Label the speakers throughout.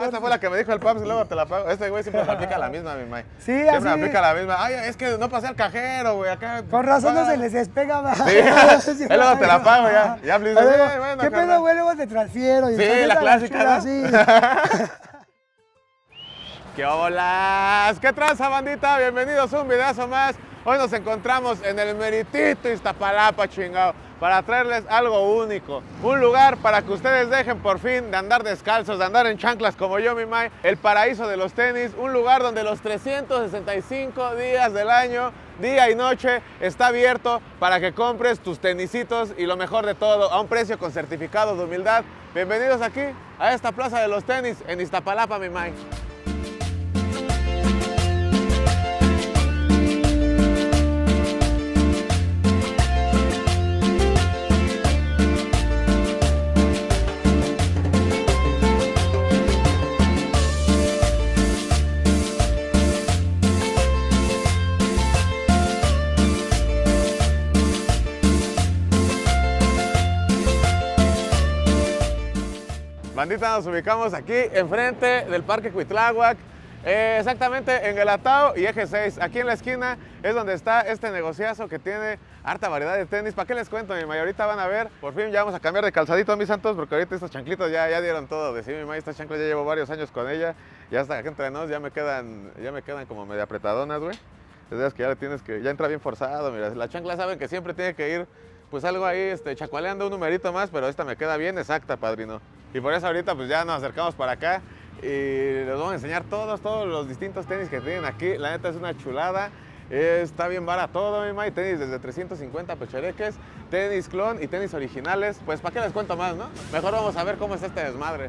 Speaker 1: esta fue la que me dijo el Paps y luego te la pago. Este güey siempre me aplica la misma, mi May.
Speaker 2: Sí,
Speaker 1: siempre
Speaker 2: así.
Speaker 1: me aplica la misma. Ay, es que no pasé al cajero, güey, acá.
Speaker 2: Con razón no se les despega más.
Speaker 1: Sí, luego te la pago ya. Ya, Bliss, bueno,
Speaker 2: ¿qué pedo, güey? Luego te transfiero. Y
Speaker 1: sí,
Speaker 2: después
Speaker 1: la
Speaker 2: esa
Speaker 1: clásica, ¿no?
Speaker 2: sí.
Speaker 1: ¡Qué bolas! ¿Qué tranza, bandita? Bienvenidos a un videazo más. Hoy nos encontramos en el meritito Iztapalapa, chingado, para traerles algo único. Un lugar para que ustedes dejen por fin de andar descalzos, de andar en chanclas como yo, mi May. El paraíso de los tenis, un lugar donde los 365 días del año, día y noche, está abierto para que compres tus tenisitos y lo mejor de todo, a un precio con certificado de humildad. Bienvenidos aquí a esta plaza de los tenis en Iztapalapa, mi May. Bandita, nos ubicamos aquí enfrente del Parque Cuitláhuac, exactamente en Guelatao y Eje 6. Aquí en la esquina es donde está este negociazo que tiene harta variedad de tenis. ¿Para qué les cuento, mi May? Ahorita van a ver, por fin ya vamos a cambiar de calzadito, mis santos, porque ahorita estos chanclitos ya dieron todo de sí, mi May. Estas chanclas ya llevo varios años con ella, ya hasta que entre nos ya me quedan como medio apretadonas, güey. Es de que ya le tienes que, ya entra bien forzado, mira. La chancla saben que siempre tiene que ir, pues algo ahí, chacualeando un numerito más, pero esta me queda bien exacta, padrino. Y por eso ahorita pues ya nos acercamos para acá y les vamos a enseñar todos los distintos tenis que tienen aquí. La neta es una chulada, está bien barato todo, mi May. Tenis desde 350 pechereques, tenis clon y tenis originales. Pues ¿para qué les cuento más, no? Mejor vamos a ver cómo está este desmadre.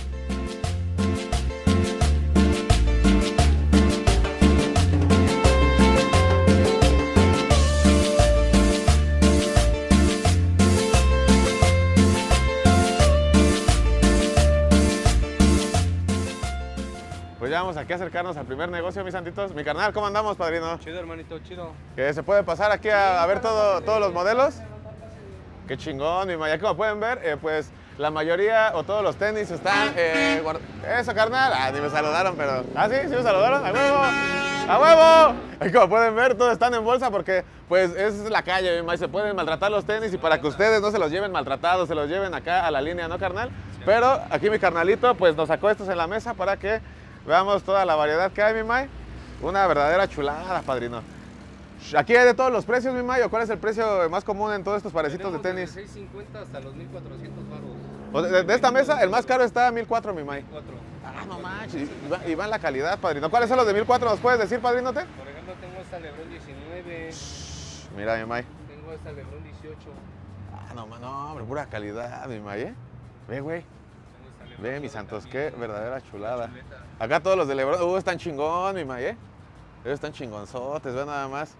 Speaker 1: Pues ya vamos aquí a acercarnos al primer negocio, mis santitos. Mi carnal, ¿cómo andamos, padrino?
Speaker 3: Chido, hermanito, chido.
Speaker 1: ¿Que se puede pasar aquí a ver todos los modelos? Qué chingón, mi May. Aquí como pueden ver, pues la mayoría o todos los tenis están... Eso, carnal. Ah, ni me saludaron, pero... Ah, sí, sí me saludaron. ¡A huevo! ¡A huevo! Aquí como pueden ver, todos están en bolsa porque, pues, es la calle, mi May. Se pueden maltratar los tenis y para que ustedes no se los lleven maltratados, se los lleven acá a la línea, ¿no, carnal? Pero aquí mi carnalito, pues, nos sacó estos en la mesa para que veamos toda la variedad que hay, mi May. Una verdadera chulada, padrino. Aquí hay de todos los precios, mi May. ¿Cuál es el precio más común en todos estos parecitos de tenis?
Speaker 3: De 650 hasta los 1400 baros.
Speaker 1: O de esta mesa, el más caro está a 1400, mi May.
Speaker 3: 4.
Speaker 1: Ah, no manches. Y va en la calidad, padrino. ¿Cuáles son los de 1400? ¿Nos puedes decir, padrinote?
Speaker 3: Por ejemplo, tengo esta Lebron 19.
Speaker 1: Mira, mi May.
Speaker 3: Tengo esta Lebron 18.
Speaker 1: Ah, no, hombre, pura calidad, mi May, ¿eh? Ve, güey. Ve, mis santos, qué verdadera chulada. Acá todos los de Lebron, están chingón, mi May, ¿eh? Ellos están chingonzotes, ve nada más.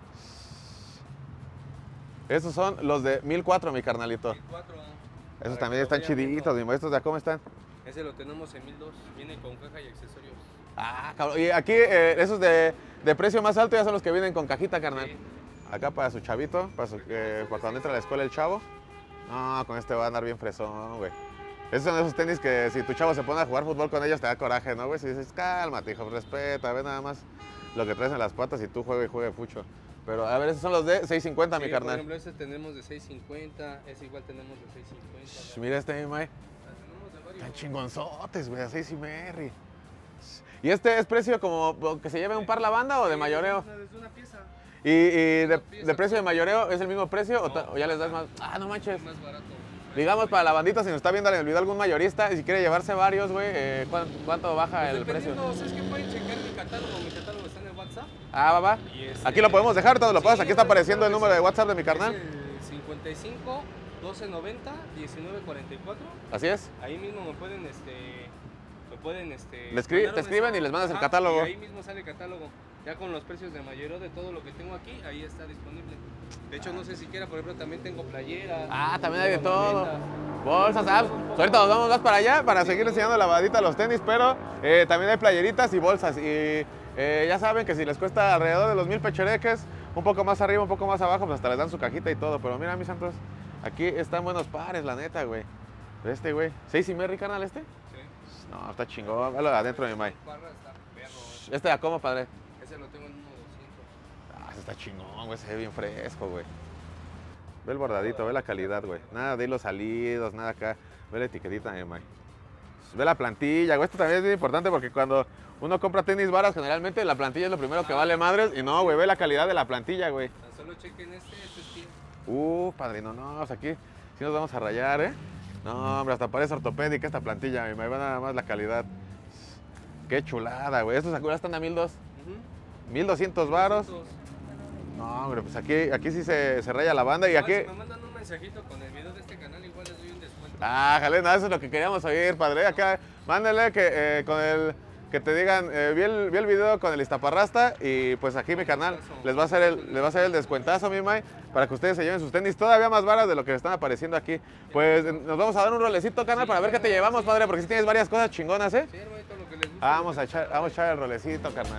Speaker 1: Estos son los de 1400, mi carnalito.
Speaker 3: 1400.
Speaker 1: Esos también están chiditos, mi May. ¿Estos de cómo están?
Speaker 3: Ese lo tenemos en 1200. Viene con caja y accesorios.
Speaker 1: Ah, cabrón. Y aquí, esos de precio más alto ya son los que vienen con cajita, carnal.
Speaker 3: Sí.
Speaker 1: Acá para su chavito, para cuando entra a la escuela el chavo. No, con este va a andar bien fresón, güey. Esos son esos tenis que si tu chavo se pone a jugar fútbol con ellos te da coraje, ¿no, güey? Si dices, cálmate, hijo, respeta, ve nada más lo que traes en las patas y tú juegue fucho. Pero, a ver, esos son los de 650, mi carnal.
Speaker 3: Por ejemplo, ese tenemos de 650, ese igual tenemos de 650.
Speaker 1: Mira este, mi May.
Speaker 3: Tenemos de varios.
Speaker 1: Están chingonzotes, güey, a 6 y Merry. ¿Y este es precio como que se lleve un par la banda o de mayoreo?
Speaker 3: Es una pieza.
Speaker 1: ¿Y de precio de mayoreo es el mismo precio o ya les das más? Ah, no manches.
Speaker 3: Más barato.
Speaker 1: Digamos para la bandita, si nos está viendo en el video algún mayorista y si quiere llevarse varios, güey, ¿cuánto baja
Speaker 3: Pues
Speaker 1: el precio?
Speaker 3: ¿Sabes qué? Pueden checar mi catálogo está en el WhatsApp.
Speaker 1: Ah, va.
Speaker 3: Y
Speaker 1: Aquí lo podemos dejar, todos lo puedes. Aquí está apareciendo el número de WhatsApp de mi carnal.
Speaker 3: Es el 55 1290 1944.
Speaker 1: Así es.
Speaker 3: Ahí mismo me pueden
Speaker 1: Te escriben y les mandas el catálogo.
Speaker 3: Y ahí mismo sale el catálogo. Ya con los precios de mayoreo de todo lo que tengo aquí, ahí está disponible. De hecho, no sé si quiera, por ejemplo, también tengo playeras.
Speaker 1: Ah, también hay de
Speaker 3: tengo
Speaker 1: todo.
Speaker 3: maletas.
Speaker 1: Bolsas, apps. Ahorita nos vamos más para allá para seguir enseñando la bandita los tenis, pero también hay playeritas y bolsas. Y ya saben que si les cuesta alrededor de los 1000 pechereques, un poco más arriba, un poco más abajo, pues hasta les dan su cajita y todo. Pero mira, mis santos, aquí están buenos pares, la neta, güey. Güey. 6 y Merry, carnal,
Speaker 3: Sí.
Speaker 1: No, está chingón. Velo adentro, mi May.
Speaker 3: Barra está perro.
Speaker 1: ¿Este de cómo, padre?
Speaker 3: Ese lo tengo en 1.200.
Speaker 1: Ah, ese está chingón, güey. Se ve bien fresco, güey. Ve el bordadito, ve la calidad, güey. Nada de hilos salidos, nada acá. Ve la etiquetita, mi May. Ve la plantilla, güey. Esto también es bien importante porque cuando uno compra tenis varas, generalmente la plantilla es lo primero que vale madres. Y no, güey, ve la calidad de la plantilla, güey.
Speaker 3: Tan solo chequen este es pie.
Speaker 1: Padrino, no, pues aquí sí nos vamos a rayar, ¿eh? No, hombre, hasta parece ortopédica esta plantilla, mi May. Ve nada más la calidad. Qué chulada, güey. Estos Sakura están a 1,200. 1,200 varos. No, hombre, pues aquí sí se raya la banda y
Speaker 3: Igual,
Speaker 1: aquí...
Speaker 3: si me mandan un mensajito con el video de este canal, igual les doy un descuento.
Speaker 1: Ah, jale, no, eso es lo que queríamos oír, padre. Acá, mándale que con el... Que te digan, vi el video con el Iztaparrasta y pues aquí mi canal les va a hacer el descuentazo, mi May, para que ustedes se lleven sus tenis todavía más varas de lo que están apareciendo aquí. Pues nos vamos a dar un rolecito, canal, para ver qué te llevamos, padre, porque si tienes varias cosas chingonas, ¿eh?
Speaker 3: Sí, hermanito, lo que les guste.
Speaker 1: Vamos a echar el rolecito, carnal.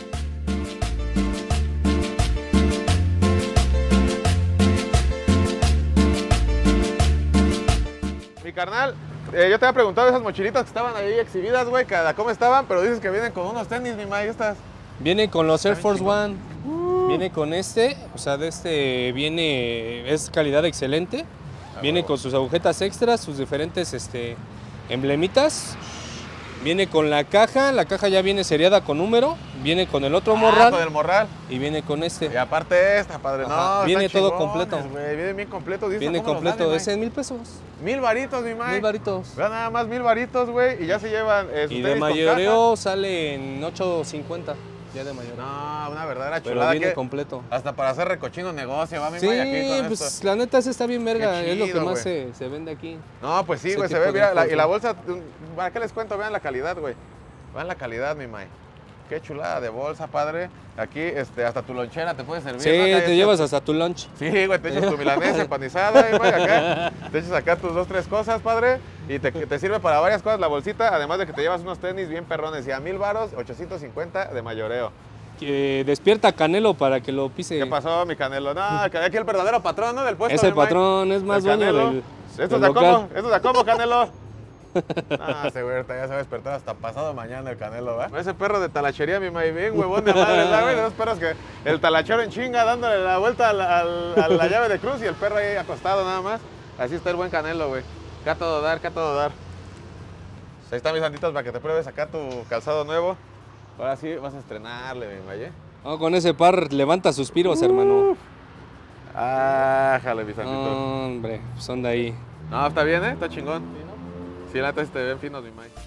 Speaker 1: Mi carnal, yo te había preguntado esas mochilitas que estaban ahí exhibidas, güey, cómo estaban, pero dices que vienen con unos tenis, mi May, estas.
Speaker 3: Viene con los Air
Speaker 1: Está
Speaker 3: Force
Speaker 1: bien
Speaker 3: One. Viene con este, o sea, de este viene, es calidad excelente. Viene con sus agujetas extras, sus diferentes emblemitas. Viene con la caja ya viene seriada con número. Viene con el otro morral.
Speaker 1: Con el morral.
Speaker 3: Y viene con este.
Speaker 1: Y aparte esta, padre,
Speaker 3: Ajá,
Speaker 1: no,
Speaker 3: viene
Speaker 1: están
Speaker 3: todo
Speaker 1: chingones,
Speaker 3: completo.
Speaker 1: güey, viene bien completo. ¿Dices
Speaker 3: Viene
Speaker 1: cómo los
Speaker 3: completo,
Speaker 1: dan, mi
Speaker 3: es en
Speaker 1: May?
Speaker 3: 1,000 pesos.
Speaker 1: 1,000 varitos, mi May.
Speaker 3: 1,000 varitos.
Speaker 1: Vean nada más 1,000 varitos, güey, y ya se llevan sus
Speaker 3: Y
Speaker 1: tenis
Speaker 3: de
Speaker 1: con
Speaker 3: mayoreo sale en 8.50. Ya de mayoreo.
Speaker 1: caja. No, una verdadera
Speaker 3: Pero
Speaker 1: chulada.
Speaker 3: viene
Speaker 1: que
Speaker 3: completo.
Speaker 1: hasta para hacer recochino negocio, va mi
Speaker 3: Sí,
Speaker 1: May aquí con
Speaker 3: pues
Speaker 1: esto.
Speaker 3: la neta ese está bien verga.
Speaker 1: Qué
Speaker 3: Es lo que
Speaker 1: chido,
Speaker 3: más
Speaker 1: güey.
Speaker 3: se vende aquí.
Speaker 1: No, pues sí,
Speaker 3: Ese
Speaker 1: güey, se
Speaker 3: tipo
Speaker 1: ve,
Speaker 3: de
Speaker 1: mira, y
Speaker 3: cosas.
Speaker 1: la bolsa, ¿para qué les cuento? Vean la calidad, güey. Vean la calidad, mi May. Qué chulada de bolsa, padre. Aquí, hasta tu lonchera te puede servir.
Speaker 3: Sí,
Speaker 1: ¿no? Acá
Speaker 3: te
Speaker 1: hay
Speaker 3: llevas hasta tu lunch.
Speaker 1: Sí, güey, te echas tu milanesa empanizada, mi May, acá. Te echas acá tus 2, 3 cosas, padre. Y te sirve para varias cosas la bolsita, además de que te llevas unos tenis bien perrones. Y a 1,000 varos, 850 de mayoreo.
Speaker 3: Que despierta Canelo para que lo pise.
Speaker 1: ¿Qué pasó, mi Canelo? No, que aquí el verdadero patrón, ¿no? Del puesto.
Speaker 3: Es el
Speaker 1: mi May.
Speaker 3: patrón, es más
Speaker 1: El
Speaker 3: dueño
Speaker 1: Canelo.
Speaker 3: del,
Speaker 1: ¿Estos
Speaker 3: del
Speaker 1: de cómo?
Speaker 3: local.
Speaker 1: ¿Estos de cómo, Canelo? Ah, ese güey ahorita ya se va a despertar hasta pasado mañana el Canelo, ¿va? Ese perro de talachería, mi May, bien huevón de madre, ¿verdad, güey? De esos perros que el talachero en chinga dándole la vuelta a la llave de cruz y el perro ahí acostado nada más. Así está el buen Canelo, güey. Acá todo dar, acá todo dar. Ahí están mis santitos para que te pruebes acá tu calzado nuevo. Ahora sí vas a estrenarle, mi May, ¿eh?
Speaker 3: No, con ese par levanta suspiros, hermano.
Speaker 1: Ah, jale, mis santitos.
Speaker 3: No, hombre, son de ahí.
Speaker 1: No, está bien, ¿eh? Está chingón. Sí, la neta sí te ven finos, mi May.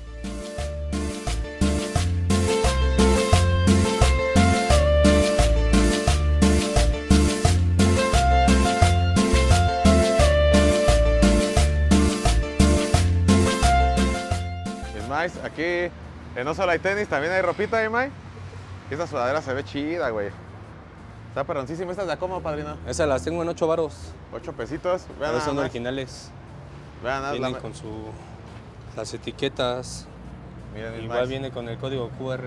Speaker 1: Mis Mays, aquí no solo hay tenis, también hay ropita, mi May. Esta sudadera se ve chida, güey. Está perroncísima. ¿Estas de a cómo, padrino?
Speaker 3: Esas las tengo en 8 varos.
Speaker 1: 8 pesitos. Vean
Speaker 3: Pero
Speaker 1: nada
Speaker 3: son
Speaker 1: más.
Speaker 3: originales.
Speaker 1: Vean nada
Speaker 3: Vienen
Speaker 1: más.
Speaker 3: con las etiquetas.
Speaker 1: Miren, mis
Speaker 3: Igual
Speaker 1: Mays.
Speaker 3: viene con el código QR.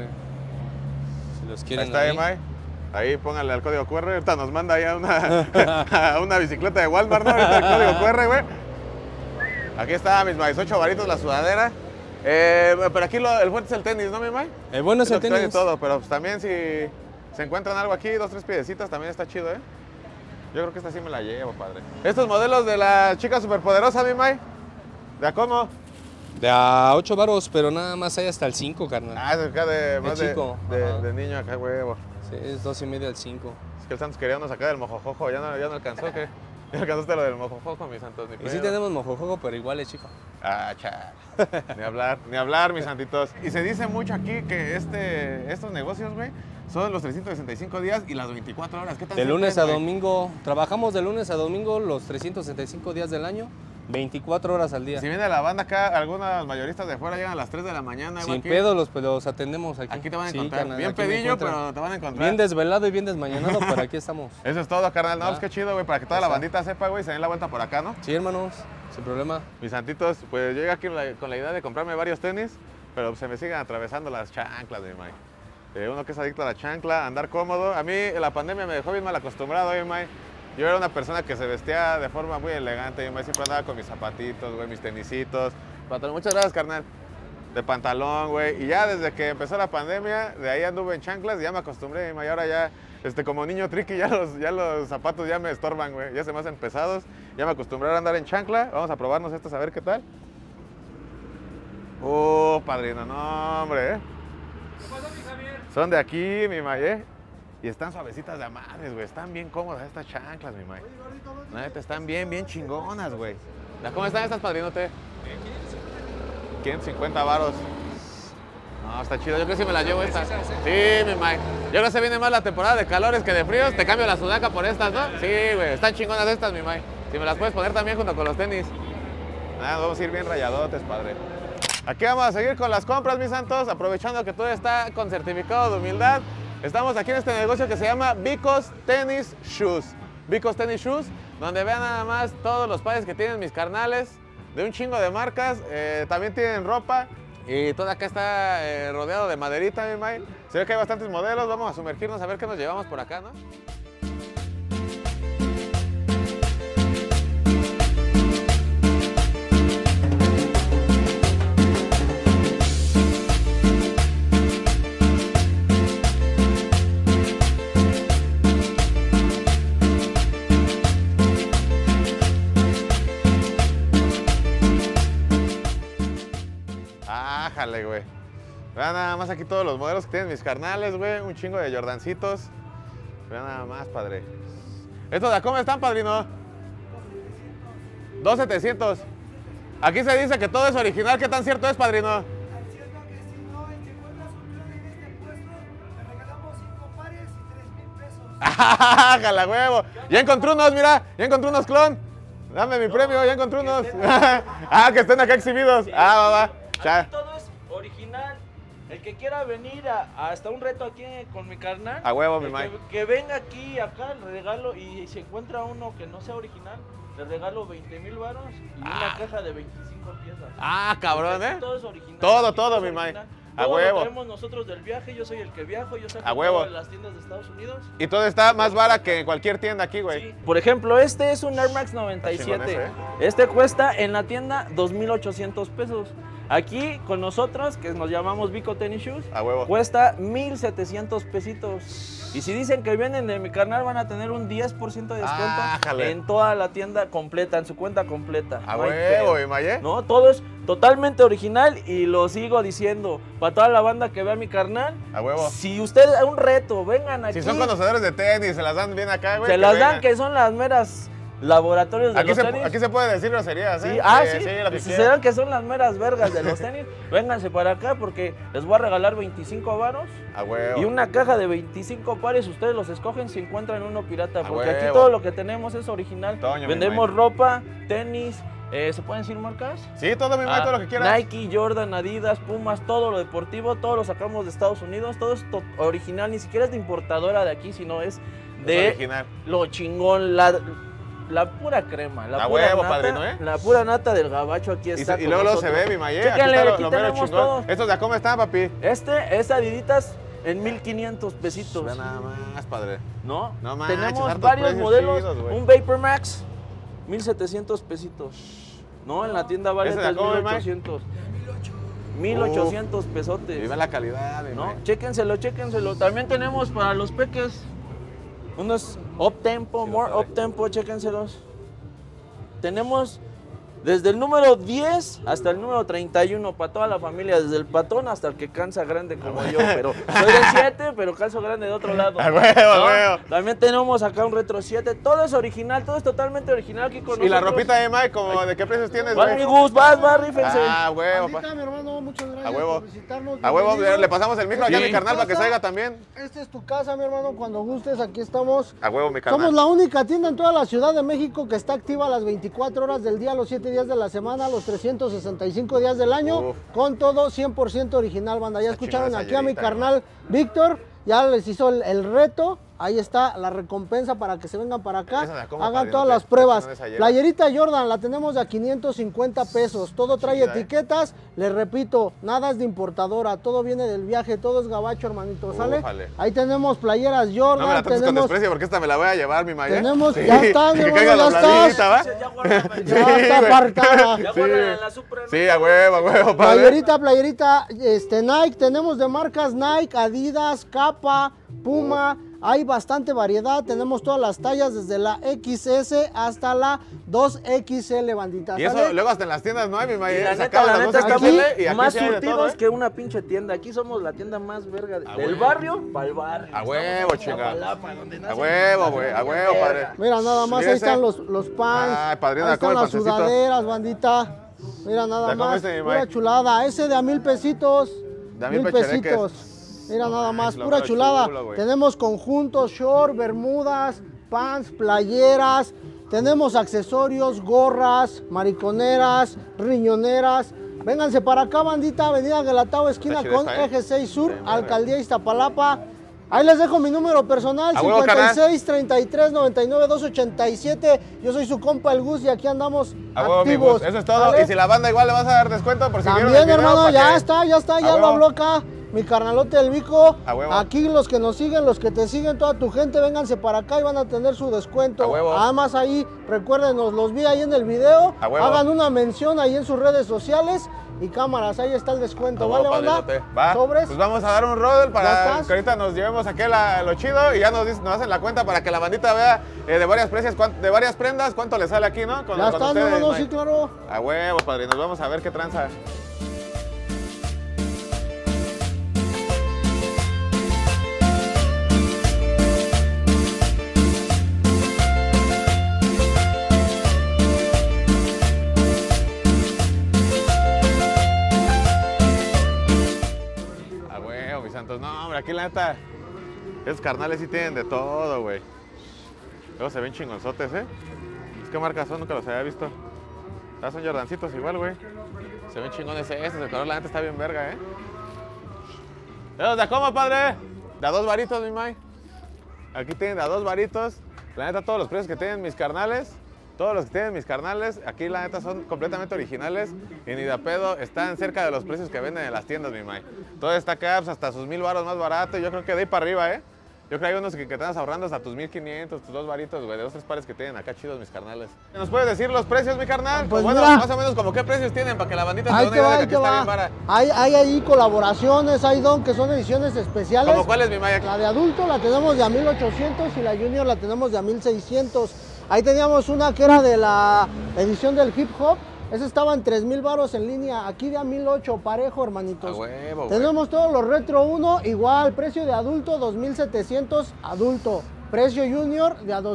Speaker 3: Si los quieren
Speaker 1: Ahí está,
Speaker 3: ahí.
Speaker 1: May. Ahí pónganle al código QR. Ahorita nos manda ya a una bicicleta de Walmart, ¿no? Ahorita el código QR, güey. Aquí está, mis Mays. 8 varitos la sudadera. Pero aquí el fuerte es el tenis, ¿no, mi May?
Speaker 3: El bueno es
Speaker 1: lo
Speaker 3: el
Speaker 1: que trae de
Speaker 3: tenis.
Speaker 1: todo, pero pues también si se encuentran algo aquí, 2, 3 piedecitas, también está chido, ¿eh? Yo creo que esta sí me la llevo, padre. Estos modelos de la chica superpoderosa, mi May. ¿De a cómo?
Speaker 3: De a 8 varos, pero nada más hay hasta el 5, carnal.
Speaker 1: Ah, es acá de más
Speaker 3: chico, ajá.
Speaker 1: de niño acá, huevo.
Speaker 3: Sí, es 2.5 al 5.
Speaker 1: Es que el Santos quería unos acá del mojojojo, ya no alcanzó, ¿qué? Ya alcanzaste lo del mojojojo, mi Santos, ni
Speaker 3: Y sí
Speaker 1: pedo.
Speaker 3: tenemos mojojojo, pero igual es chico.
Speaker 1: Ah, chal. Ni hablar, mis santitos. Y se dice mucho aquí que estos negocios, güey, son los 365 días y las 24 horas. ¿Qué tan
Speaker 3: De
Speaker 1: cierto
Speaker 3: lunes
Speaker 1: es,
Speaker 3: a
Speaker 1: güey?
Speaker 3: domingo, trabajamos de lunes a domingo los 365 días del año, 24 horas al día.
Speaker 1: Si viene la banda acá, algunas mayoristas de fuera llegan a las 3 de la mañana.
Speaker 3: Sin
Speaker 1: aquí.
Speaker 3: pedo los atendemos aquí.
Speaker 1: Aquí te van a
Speaker 3: Sí,
Speaker 1: encontrar.
Speaker 3: carnal,
Speaker 1: Bien
Speaker 3: aquí me
Speaker 1: pedillo,
Speaker 3: encuentran.
Speaker 1: pero te van a encontrar.
Speaker 3: Bien desvelado y bien desmañanado, pero aquí estamos.
Speaker 1: Eso es todo, carnal. No,
Speaker 3: Ah.
Speaker 1: pues qué chido, güey, para que toda la
Speaker 3: Está.
Speaker 1: bandita sepa, güey, se den la vuelta por acá, ¿no?
Speaker 3: Sí, hermanos, sin problema.
Speaker 1: Mis santitos, pues yo llegué aquí con la idea de comprarme varios tenis, pero se me siguen atravesando las chanclas, mi May. Uno que es adicto a la chancla, andar cómodo. A mí la pandemia me dejó bien mal acostumbrado, mi May. Yo era una persona que se vestía de forma muy elegante, mi May. Siempre andaba con mis zapatitos, güey, mis tenisitos. Patrón, muchas gracias, carnal. de pantalón, güey. Y ya desde que empezó la pandemia, de ahí anduve en chanclas y ya me acostumbré, y ahora ya, como niño triqui, ya los zapatos ya me estorban, güey. Ya se me hacen pesados. Ya me acostumbré a andar en chancla. Vamos a probarnos estos a ver qué tal. Padrino, no, hombre,
Speaker 3: ¿Qué pasó, mi Javier?
Speaker 1: Son de aquí, mi may, Y están suavecitas de madres, güey. Están bien cómodas estas chanclas, mi may. La neta, están bien chingonas, güey. ¿Cómo están estas, padrinote? 550 varos. No, está chido. Yo creo que sí me las llevo estas. Sí, mi may. Yo creo que se viene más la temporada de calores que de fríos. Te cambio la sudaca por estas, ¿no? Sí, güey. Están chingonas estas, mi may. Si me las puedes poner también junto con los tenis. Vamos a ir bien rayadotes, padre. Aquí vamos a seguir con las compras, mis santos. Aprovechando que todo está con certificado de humildad. Estamos aquí en este negocio que se llama Vicos Tennis Shoes. Vicos Tennis Shoes, donde vean nada más todos los pares que tienen mis carnales. De un chingo de marcas, también tienen ropa y todo acá está rodeado de maderita, mi may. Se ve que hay bastantes modelos, vamos a sumergirnos a ver qué nos llevamos por acá, ¿no? Ájale, güey. Vean nada más aquí todos los modelos que tienen mis carnales, güey. Un chingo de Jordancitos. Vean nada más, padre. ¿Estos de cómo están, padrino? 2,700. Aquí se dice que todo es original. ¿Qué tan cierto es, padrino?
Speaker 2: Al cierto que si no encuentras un clon en este puesto, te regalamos 5 pares y 3,000 pesos.
Speaker 1: ¡Ájala, huevo! Ya encontré unos, mira. Ya encontré unos clon. Dame mi premio, ya encontré unos. Que estén acá exhibidos. Va.
Speaker 4: Aquí todo es original. El que quiera venir hasta un reto aquí con mi carnal,
Speaker 1: A huevo, mi Mike.
Speaker 4: que venga aquí, acá, le regalo, y si encuentra uno que no sea original, le regalo 20,000 varos y una caja de 25 piezas.
Speaker 1: Cabrón,
Speaker 4: Porque aquí todo es original.
Speaker 1: Todo,
Speaker 4: Aquí todo
Speaker 1: mi
Speaker 4: es
Speaker 1: Mike.
Speaker 4: original.
Speaker 1: A
Speaker 4: Todo
Speaker 1: huevo.
Speaker 4: lo traemos nosotros del viaje, yo soy el que viajo, yo saco
Speaker 1: A huevo.
Speaker 4: todas las tiendas de Estados Unidos.
Speaker 1: Y todo está más barato que en cualquier tienda aquí, güey.
Speaker 4: Sí. Por ejemplo, este es un Air Max 97.
Speaker 1: Está chingón ese,
Speaker 4: Este cuesta en la tienda 2,800 pesos. Aquí con nosotros, que nos llamamos Vico Tennis Shoes,
Speaker 1: A huevo.
Speaker 4: cuesta 1,700 pesitos. Y si dicen que vienen de mi carnal, van a tener un 10% de descuento
Speaker 1: Ájale.
Speaker 4: en toda la tienda completa, en su cuenta completa.
Speaker 1: A
Speaker 4: No hay
Speaker 1: huevo,
Speaker 4: pedo.
Speaker 1: mi Maye.
Speaker 4: No, todo es totalmente original y lo sigo diciendo. Para toda la banda que vea a mi carnal,
Speaker 1: A huevo.
Speaker 4: si ustedes un reto, vengan aquí.
Speaker 1: Si son conocedores de tenis, se las dan bien acá, güey.
Speaker 4: Se
Speaker 1: que
Speaker 4: las
Speaker 1: vengan.
Speaker 4: dan que son las meras laboratorios de
Speaker 1: Aquí
Speaker 4: los
Speaker 1: se,
Speaker 4: tenis.
Speaker 1: aquí se puede decir groserías, ¿eh?
Speaker 4: Sí, sí.
Speaker 1: lo que
Speaker 4: Si
Speaker 1: quieran.
Speaker 4: se dan que son las meras vergas de los tenis, vénganse para acá porque les voy a regalar 25 varos
Speaker 1: A huevo.
Speaker 4: y una caja de 25 pares. Ustedes los escogen si encuentran uno pirata, porque aquí
Speaker 1: huevo.
Speaker 4: todo lo que tenemos es original.
Speaker 1: Toño, mi
Speaker 4: Vendemos
Speaker 1: Mike.
Speaker 4: ropa, tenis, ¿se pueden decir marcas?
Speaker 1: Sí, todo, mi Maye, todo lo que quieras.
Speaker 4: Nike, Jordan, Adidas, Pumas, todo lo deportivo, todo lo sacamos de Estados Unidos, todo es original, ni siquiera es de importadora de aquí, sino es de
Speaker 1: original.
Speaker 4: lo chingón, la pura crema, la
Speaker 1: A
Speaker 4: pura
Speaker 1: huevo,
Speaker 4: nata,
Speaker 1: padrino, ¿eh?
Speaker 4: la pura nata del gabacho aquí
Speaker 1: Y,
Speaker 4: está.
Speaker 1: y
Speaker 4: con
Speaker 1: luego se
Speaker 4: nosotros.
Speaker 1: ve, mi Maye.
Speaker 4: Chéquenle,
Speaker 1: está
Speaker 4: aquí
Speaker 1: lo mero
Speaker 4: tenemos
Speaker 1: chingón.
Speaker 4: todo.
Speaker 1: ¿Estos de cómo están, papi?
Speaker 4: Es Adiditas en 1,500 pesitos.
Speaker 1: Ve nada más, padre.
Speaker 4: ¿No?
Speaker 1: No manches,
Speaker 4: Tenemos
Speaker 1: hartos
Speaker 4: varios
Speaker 1: precios
Speaker 4: modelos.
Speaker 1: chidos, güey.
Speaker 4: Un Vapor Max, 1,700 pesitos. No, en la tienda vale
Speaker 1: ¿Ese de cómo, mi Mike?
Speaker 4: 3,800. 1,800 pesotes.
Speaker 1: Y ve la calidad, mi
Speaker 4: ¿No?
Speaker 1: Maye.
Speaker 4: Chéquenselo. También tenemos para los peques unos up-tempo, more up-tempo, chéquenselos. Tenemos desde el número 10 hasta el número 31 para toda la familia, desde el patón hasta el que cansa grande como yo, pero soy del 7, pero calzo grande de otro lado.
Speaker 1: A huevo, a huevo.
Speaker 4: También tenemos acá un Retro 7, todo es original, todo es totalmente original aquí con
Speaker 1: ¿Y la
Speaker 4: nosotros.
Speaker 1: ropita de Mike, como de qué precios tienes,
Speaker 4: Va mi
Speaker 1: güey?
Speaker 4: Gus, va, rífense.
Speaker 1: Huevo.
Speaker 2: Bandita, mi hermano, muchas gracias
Speaker 1: A huevo.
Speaker 2: por visitarnos.
Speaker 1: A huevo,
Speaker 2: bienvenido.
Speaker 1: le pasamos el micro acá a
Speaker 4: Sí.
Speaker 1: mi carnal para que
Speaker 2: Casa.
Speaker 1: salga también.
Speaker 2: Esta es tu casa, mi hermano, cuando gustes, aquí estamos.
Speaker 1: A huevo, mi carnal.
Speaker 2: Somos la única tienda en toda la Ciudad de México que está activa las 24 horas del día, los 7 días de la semana, los 365 días del año,
Speaker 1: Uf.
Speaker 2: con todo 100% original, banda. Ya
Speaker 1: Está
Speaker 2: escucharon
Speaker 1: chingona
Speaker 2: aquí a mi
Speaker 1: esa
Speaker 2: carnal Víctor, ya les hizo el reto. Ahí está la recompensa para que se vengan para acá,
Speaker 1: Esa de cómo,
Speaker 2: hagan
Speaker 1: padrino,
Speaker 2: todas
Speaker 1: te-
Speaker 2: las pruebas.
Speaker 1: te esa lleva.
Speaker 2: Playerita Jordan la tenemos de a 550 pesos. Todo trae
Speaker 1: Chida,
Speaker 2: etiquetas. Les repito, nada es de importadora. Todo viene del viaje. Todo es gabacho, hermanito. ¿Sale?
Speaker 1: Ufale.
Speaker 2: Ahí tenemos playeras Jordan.
Speaker 1: No me la trates con
Speaker 2: tenemos,
Speaker 1: desprecio porque esta me la voy a llevar, mi Maya.
Speaker 2: tenemos- ya está, mi
Speaker 1: que
Speaker 2: hermano,
Speaker 1: caiga la
Speaker 2: ya estás.
Speaker 1: planillita, ¿va?
Speaker 4: Ya guárdala,
Speaker 2: ya está
Speaker 1: güey.
Speaker 2: apartada.
Speaker 4: Ya
Speaker 1: Sí.
Speaker 4: guárdala en la Supra.
Speaker 1: Sí, a huevo, padre.
Speaker 2: Playerita, Nike, tenemos de marcas Nike, Adidas, Kappa, Puma, hay bastante variedad, tenemos todas las tallas desde la XS hasta la 2XL, bandita.
Speaker 1: Y eso
Speaker 2: ¿sale?
Speaker 1: luego hasta en las tiendas no hay, mi
Speaker 4: Y
Speaker 1: Maya.
Speaker 4: la
Speaker 1: Se
Speaker 4: neta,
Speaker 1: acaban
Speaker 4: la
Speaker 1: las
Speaker 4: neta,
Speaker 1: 2XL
Speaker 4: estamos
Speaker 1: y aquí
Speaker 4: más
Speaker 1: sí hay de todo,
Speaker 4: surtidos
Speaker 1: ¿eh?
Speaker 4: que una pinche tienda. Aquí somos la tienda más verga del
Speaker 1: huevo.
Speaker 4: barrio para el barrio.
Speaker 1: A huevo,
Speaker 4: Estamos en
Speaker 1: chinga.
Speaker 4: Iztapalapa, donde
Speaker 1: A
Speaker 4: nace
Speaker 1: huevo,
Speaker 4: la
Speaker 1: güey, a
Speaker 4: gente
Speaker 1: huevo,
Speaker 4: verga.
Speaker 1: padre.
Speaker 2: Mira, nada más,
Speaker 1: Mira
Speaker 2: ahí
Speaker 1: ese.
Speaker 2: están los pants,
Speaker 1: Ay, padrino,
Speaker 2: ahí
Speaker 1: come
Speaker 2: están
Speaker 1: el
Speaker 2: las
Speaker 1: pancito.
Speaker 2: sudaderas, bandita. Mira, nada
Speaker 1: Ya
Speaker 2: más,
Speaker 1: comiste, mi
Speaker 2: pura
Speaker 1: Mike.
Speaker 2: chulada. Ese de a 1000 pesitos.
Speaker 1: De a 1000
Speaker 2: pesitos. Mira, nada más,
Speaker 1: lo
Speaker 2: pura
Speaker 1: veo
Speaker 2: chulada.
Speaker 1: chulo, güey.
Speaker 2: Tenemos conjuntos, short, bermudas, pants, playeras. Tenemos accesorios, gorras, mariconeras, riñoneras. Vénganse para acá, bandita, Avenida Guelatao, esquina
Speaker 1: chida
Speaker 2: con
Speaker 1: esta, ¿eh?
Speaker 2: Eje 6 Sur,
Speaker 1: Bien, verga.
Speaker 2: Alcaldía Iztapalapa. Ahí les dejo mi número personal,
Speaker 1: A huevo, carnal.
Speaker 2: 56 33 99 287. Yo soy su compa el Gus y aquí andamos
Speaker 1: A huevo, mi
Speaker 2: activos.
Speaker 1: Gus. Eso es todo.
Speaker 2: ¿Sale?
Speaker 1: Y si la banda igual le vas a dar descuento por si vieron el
Speaker 2: También,
Speaker 1: video,
Speaker 2: hermano,
Speaker 1: pa'
Speaker 2: ya
Speaker 1: que-
Speaker 2: está, ya
Speaker 1: A
Speaker 2: lo
Speaker 1: huevo.
Speaker 2: habló acá. Mi carnalote del Vico.
Speaker 1: A huevo.
Speaker 2: Aquí los que nos siguen, los que te siguen, toda tu gente, vénganse para acá y van a tener su descuento.
Speaker 1: A huevo.
Speaker 2: Además ahí, recuérdenos, los vi ahí en el video.
Speaker 1: A huevo.
Speaker 2: Hagan una mención ahí en sus redes sociales y cámaras, ahí está el descuento.
Speaker 1: A
Speaker 2: ¿Vale,
Speaker 1: huevo,
Speaker 2: banda?
Speaker 1: padrinote. Va.
Speaker 2: Sobres.
Speaker 1: Pues vamos a dar un rodel
Speaker 2: ¿Ya
Speaker 1: para
Speaker 2: estás?
Speaker 1: que ahorita nos llevemos aquí lo chido y ya nos hacen la cuenta para que la bandita vea de varias precios, de varias prendas, cuánto le sale aquí, ¿no? Con
Speaker 2: Ya está,
Speaker 1: ustedes,
Speaker 2: hermano,
Speaker 1: Mike.
Speaker 2: sí, claro.
Speaker 1: A huevo, padre, nos vamos a ver qué tranza. A huevo, mis santos. No, hombre, aquí la neta, esos carnales sí tienen de todo, güey. Luego se ven chingonzotes, ¿eh? ¿Qué marcas son? Nunca los había visto. Ah, son Jordancitos igual, güey. Se ven chingones estos. El color, la neta, está bien verga, ¿eh? ¿Esos de cómo, padre? De a 2 varitos, mi May. Aquí tienen de a 2 varitos. La neta, todos los precios que tienen mis carnales, todos los que tienen mis carnales, aquí la neta son completamente originales y ni de a pedo están cerca de los precios que venden en las tiendas, mi May. Todo está acá, pues, hasta sus 1000 baros más barato. Yo creo que de ahí para arriba, ¿eh? Yo creo que hay unos que te estás ahorrando hasta tus 1500, tus 2 varitos, güey, de 2, 3 pares que tienen acá chidos mis carnales. ¿Nos puedes decir los precios, mi carnal?
Speaker 2: Pues
Speaker 1: Bueno,
Speaker 2: mira.
Speaker 1: más o menos como qué precios tienen para que la bandita se
Speaker 2: Ahí
Speaker 1: dé una
Speaker 2: te
Speaker 1: idea
Speaker 2: va,
Speaker 1: de que
Speaker 2: ahí
Speaker 1: aquí
Speaker 2: te
Speaker 1: está
Speaker 2: va.
Speaker 1: bien vara.
Speaker 2: Hay ahí colaboraciones, hay don que son ediciones especiales.
Speaker 1: ¿Cómo cuál es mi Maya?
Speaker 2: La de adulto la tenemos de a 1800 y la junior la tenemos de a 1600. Ahí teníamos una que era de la edición del hip hop. Esa estaba en 3000 varos en línea. Aquí de a 1008 parejo, hermanitos.
Speaker 1: A huevo, güey.
Speaker 2: Tenemos todos los Retro 1, igual, precio de adulto 2700 adulto. Precio junior de a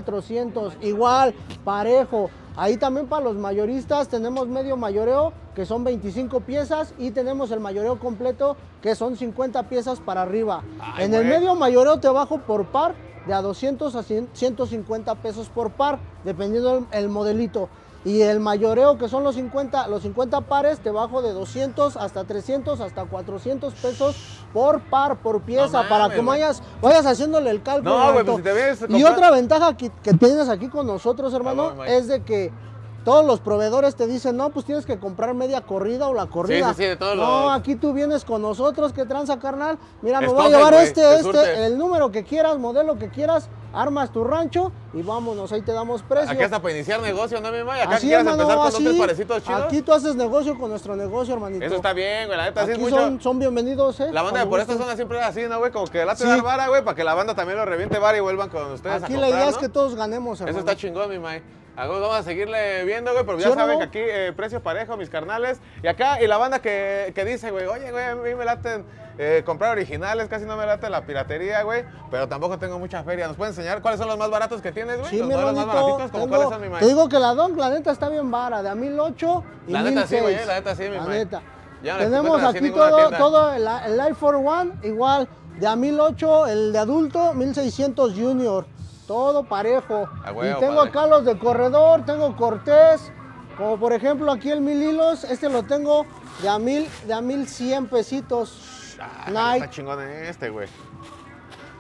Speaker 2: 2400, igual, parejo. Ahí también para los mayoristas tenemos medio mayoreo, que son 25 piezas, y tenemos el mayoreo completo, que son 50 piezas para arriba.
Speaker 1: Ay,
Speaker 2: En el
Speaker 1: güey.
Speaker 2: medio mayoreo te bajo por par de a 200 a 150 pesos por par, dependiendo el modelito. Y el mayoreo, que son los 50 pares, te bajo de 200 hasta 300 hasta 400 pesos por par, por pieza,
Speaker 1: No
Speaker 2: para
Speaker 1: mames,
Speaker 2: que
Speaker 1: güey.
Speaker 2: vayas haciéndole el cálculo.
Speaker 1: No, güey,
Speaker 2: Alto.
Speaker 1: pues si te vienes a
Speaker 2: Y
Speaker 1: comprar-
Speaker 2: otra ventaja que tienes aquí con nosotros, hermano,
Speaker 1: Ah, bueno,
Speaker 2: es de que todos los proveedores te dicen, no, pues tienes que comprar media corrida o la corrida.
Speaker 1: sí, de todos
Speaker 2: No,
Speaker 1: los-
Speaker 2: aquí tú vienes con nosotros, que tranza, carnal. Mira, me voy a
Speaker 1: Escoges,
Speaker 2: llevar
Speaker 1: güey, te surte.
Speaker 2: el número que quieras, modelo que quieras, armas tu rancho y vámonos, ahí te damos precio.
Speaker 1: Aquí hasta para iniciar negocio, ¿no, mi Maya? Acá
Speaker 2: Así,
Speaker 1: quieres
Speaker 2: hermano,
Speaker 1: empezar con
Speaker 2: así.
Speaker 1: 2, 3 parecitos chidos.
Speaker 2: Aquí tú haces negocio con nuestro negocio, hermanito.
Speaker 1: Eso está bien, güey, la neta, sí es
Speaker 2: Aquí
Speaker 1: mucho.
Speaker 2: son bienvenidos,
Speaker 1: La banda de
Speaker 2: Cuando
Speaker 1: por esta
Speaker 2: gusten.
Speaker 1: zona siempre es así, ¿no, güey? Como que late
Speaker 2: Sí.
Speaker 1: dar vara, güey, para que la banda también lo reviente vara y vuelvan con ustedes a
Speaker 2: Aquí
Speaker 1: comprar,
Speaker 2: la idea
Speaker 1: ¿no?
Speaker 2: es que todos ganemos, hermano.
Speaker 1: Eso está chingón, mi May. Vamos a seguirle viendo, güey, pero
Speaker 2: ¿Sí
Speaker 1: ya
Speaker 2: o no?
Speaker 1: saben que aquí precio parejo, mis carnales. Y acá, y la banda que dice, güey, oye, güey, a mí me laten comprar originales, casi no me late la piratería, güey, pero tampoco tengo mucha feria. ¿Nos puedes enseñar cuáles son los más baratos que tienes, güey?
Speaker 2: Sí,
Speaker 1: los
Speaker 2: mi
Speaker 1: modelos más
Speaker 2: hermanito,
Speaker 1: baratitos, ¿como cuáles son, mi May?
Speaker 2: te digo que la Donk, la neta, está bien vara, de a 1008 y
Speaker 1: La neta sí,
Speaker 2: 1006.
Speaker 1: güey, la neta sí, mi
Speaker 2: La
Speaker 1: May.
Speaker 2: neta.
Speaker 1: Ya no la
Speaker 2: Tenemos
Speaker 1: encuentras así en
Speaker 2: aquí
Speaker 1: ninguna tienda.
Speaker 2: todo el Life for One, igual, de a 1008, el de adulto, 1600 junior. Todo parejo.
Speaker 1: A huevo,
Speaker 2: y tengo
Speaker 1: padre.
Speaker 2: acá los de corredor, tengo Cortés, como por ejemplo aquí el 1000 hilos, este lo tengo de a 1100 pesitos.
Speaker 1: Ah,
Speaker 2: Nike.
Speaker 1: está chingón este, güey.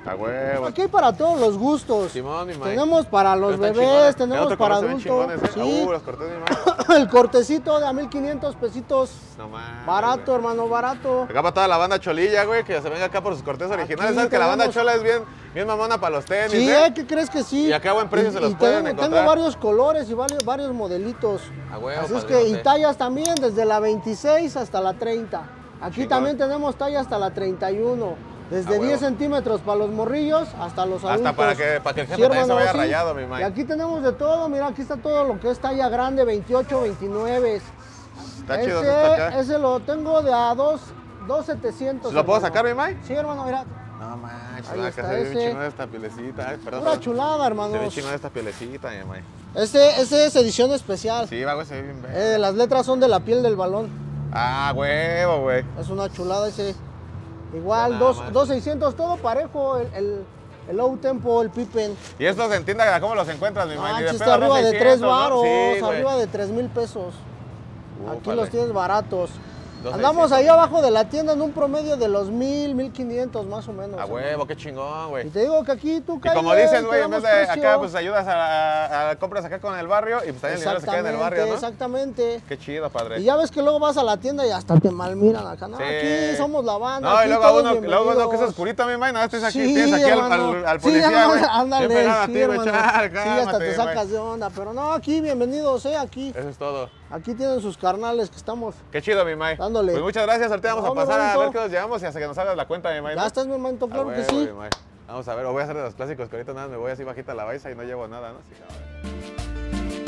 Speaker 1: A huevo.
Speaker 2: Aquí hay para todos los gustos.
Speaker 1: Simón, mi Mike.
Speaker 2: Tenemos para los
Speaker 1: Están
Speaker 2: bebés,
Speaker 1: chingones.
Speaker 2: tenemos
Speaker 1: Ya
Speaker 2: para
Speaker 1: se ven
Speaker 2: adultos.
Speaker 1: chingones, ¿eh?
Speaker 2: Sí.
Speaker 1: Los cortés, mi Mike.
Speaker 2: El cortecito de a 1500 pesitos.
Speaker 1: No mames.
Speaker 2: Barato,
Speaker 1: güey.
Speaker 2: hermano, barato.
Speaker 1: Acá para toda la banda cholilla, güey, que se venga acá por sus cortes originales.
Speaker 2: Aquí
Speaker 1: ¿Sabes que la banda
Speaker 2: tenemos-
Speaker 1: chola es bien mamona para los tenis,
Speaker 2: Sí,
Speaker 1: eh?
Speaker 2: ¿qué crees que sí?
Speaker 1: Y acá a buen precio se los pueden encontrar.
Speaker 2: Tengo varios colores y varios modelitos.
Speaker 1: A huevo,
Speaker 2: Así es que,
Speaker 1: padrinote.
Speaker 2: y tallas también, desde la 26 hasta la 30. Aquí
Speaker 1: Chingón.
Speaker 2: también tenemos talla hasta la 31. Desde
Speaker 1: A huevo.
Speaker 2: 10 centímetros para los morrillos hasta los adultos.
Speaker 1: Hasta para que el jefe
Speaker 2: Sí,
Speaker 1: también se
Speaker 2: hermano,
Speaker 1: vaya
Speaker 2: sí.
Speaker 1: rayado, mi
Speaker 2: Y
Speaker 1: Mike.
Speaker 2: aquí tenemos de todo, mira, aquí está todo lo que es talla grande, 28, 29.
Speaker 1: Está chido esto acá.
Speaker 2: Ese lo tengo de a 2,700.
Speaker 1: ¿Lo puedo
Speaker 2: hermano.
Speaker 1: sacar, mi Mike?
Speaker 2: Sí, hermano, mira.
Speaker 1: No manches,
Speaker 2: Ahí
Speaker 1: no,
Speaker 2: está
Speaker 1: acá se ve bien
Speaker 2: ese.
Speaker 1: chingón esta pielecita. Ay, perdón.
Speaker 2: Pura chulada,
Speaker 1: Se ve
Speaker 2: hermanos.
Speaker 1: chingón esta pielecita, mi Mike.
Speaker 2: Ese es edición especial.
Speaker 1: Sí, va, güey, se ve bien verga.
Speaker 2: Las letras son de la piel del balón.
Speaker 1: Ah, huevo, güey.
Speaker 2: Es una chulada ese. Igual,
Speaker 1: Nada más.
Speaker 2: 2,600, todo parejo. El low tempo, el pipen.
Speaker 1: Y estos en tienda, ¿cómo los encuentras, mi Mike? Ni de
Speaker 2: Manches,
Speaker 1: pedo,
Speaker 2: está arriba de
Speaker 1: 2,600,
Speaker 2: 3
Speaker 1: ¿no?
Speaker 2: varos,
Speaker 1: Sí, güey.
Speaker 2: arriba de 3,000 pesos. Aquí
Speaker 1: Úpale.
Speaker 2: los tienes baratos.
Speaker 1: 2,600.
Speaker 2: Andamos ahí abajo de la tienda en un promedio de los 1,500 más o menos.
Speaker 1: A huevo, qué chingón,
Speaker 2: Y
Speaker 1: güey.
Speaker 2: te digo que aquí tú
Speaker 1: Y como
Speaker 2: cállate,
Speaker 1: dices, güey, en
Speaker 2: tenemos
Speaker 1: vez de
Speaker 2: precio.
Speaker 1: acá, pues ayudas a compras acá con el barrio y pues también el dinero se queda en el barrio, ¿no?
Speaker 2: Exactamente.
Speaker 1: Qué chido, padre.
Speaker 2: Y ya ves que luego vas a la tienda y hasta te malmiran acá. No,
Speaker 1: Sí.
Speaker 2: aquí somos la banda.
Speaker 1: No, y
Speaker 2: aquí
Speaker 1: luego
Speaker 2: todos
Speaker 1: uno que es
Speaker 2: bienvenidos.
Speaker 1: oscurito, mi Mike, nada, tienes aquí,
Speaker 2: Sí,
Speaker 1: tienes aquí
Speaker 2: hermano.
Speaker 1: al
Speaker 2: Sí,
Speaker 1: policía, güey.
Speaker 2: ándale,
Speaker 1: Bien pegado a
Speaker 2: sí,
Speaker 1: ti, güey,
Speaker 2: hermano.
Speaker 1: chal,
Speaker 2: Sí, hasta
Speaker 1: cálmate,
Speaker 2: te
Speaker 1: güey.
Speaker 2: sacas de onda, pero no, aquí bienvenidos, aquí.
Speaker 1: Eso es todo.
Speaker 2: Aquí tienen sus carnales que estamos.
Speaker 1: Qué chido, mi Mike.
Speaker 2: Dándole.
Speaker 1: Pues muchas gracias, ahorita vamos a
Speaker 2: No, mi
Speaker 1: pasar a ver
Speaker 2: manito.
Speaker 1: qué nos llevamos y hasta que nos hagas la cuenta, mi Mike,
Speaker 2: Ya
Speaker 1: ¿no?
Speaker 2: estás, mi hermanito,
Speaker 1: A
Speaker 2: claro que
Speaker 1: huevo,
Speaker 2: sí.
Speaker 1: mi Mike. Vamos a ver, o voy a hacer de los clásicos que ahorita nada, me voy así bajita la baisa y no llevo nada, ¿no? Sí, cabrón.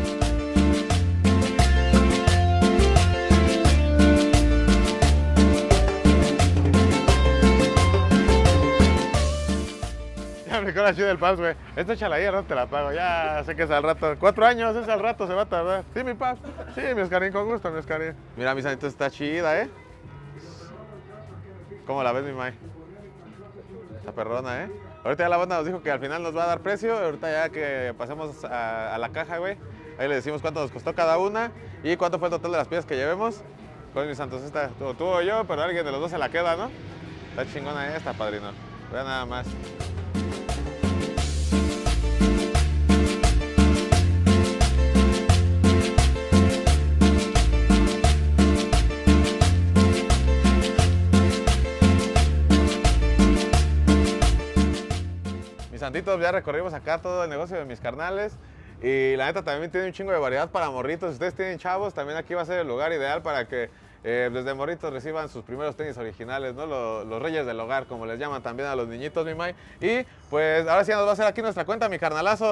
Speaker 1: Ya me la chida del Paz, güey. Esta échala ahí, al rato te la pago. Ya sé que es al rato. 4 años, es al rato, se va a tardar. Sí, mi Paz. Sí, mi Oscarín, con gusto, mi Oscarín. Mira, mi sanito está chida, ¿eh? ¿Cómo la ves, mi Mai? Está perrona, ¿eh? Ahorita ya la banda nos dijo que al final nos va a dar precio. Ahorita ya que pasemos a la caja, güey. Ahí le decimos cuánto nos costó cada una y cuánto fue el total de las piezas que llevemos. Pues, mis santos, esta, tú o yo, pero alguien de los dos se la queda, ¿no? Está chingona esta, padrino. Vea nada más. Mis santitos, ya recorrimos acá todo el negocio de mis carnales. Y la neta también tiene un chingo de variedad para morritos. Si ustedes tienen chavos, también aquí va a ser el lugar ideal para que desde morritos reciban sus primeros tenis originales, ¿no? Los reyes del hogar, como les llaman también a los niñitos, mi Mai. Y pues ahora sí nos va a hacer aquí nuestra cuenta, mi carnalazo.